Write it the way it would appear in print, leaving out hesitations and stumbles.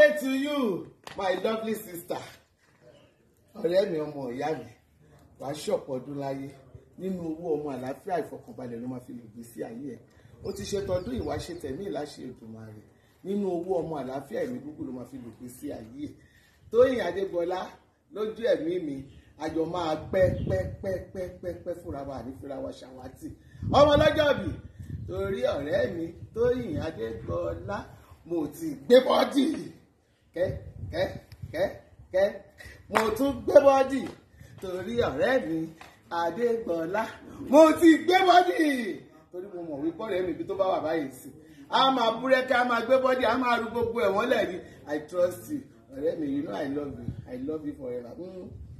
birthday to you, my lovely sister. Ọ̀rẹ́ mi ọmọ ìyá mi, wàá ṣọ̀pọ̀ ọdún láyé. Nínú owó ọmọ àlàáfíà ìfọ̀kànbalẹ̀ ló máa fi lògbé sí ayé ẹ̀. Ó ti ṣe tọdún ìwà ṣe tẹ̀mí ìláṣẹ Èdùmàrè. Nínú owó ọmọ àlàáfíà ẹ̀mí gúgùn ló máa fi lògbé sí ayé ẹ̀. Tóyìn Adégbọlá lójú ẹ̀mí mi, àjọ máa pẹ́ fúnra wa àní fúnra wa ṣàwátì. Ọmọ lọ́jọ́ bí torí ọ̀rẹ́ mi Tóyìn Adégbọlá mo ti gbé bọ́dì kẹ́ mo tún gbé bọ́dì torí ọ̀rẹ́ mi Adégbọlá mo ti gbé bọ́dì torí mo mọ̀ wípé ọ̀rẹ́ mi ibi tó bá wà báyìí sí a máa búrẹ́kẹ́ a máa gbé bọ́dì a máa rú gbogbo ẹ̀wọ̀n lẹ́yìn. I trust you ọ̀rẹ́ mi, you know I love you forever.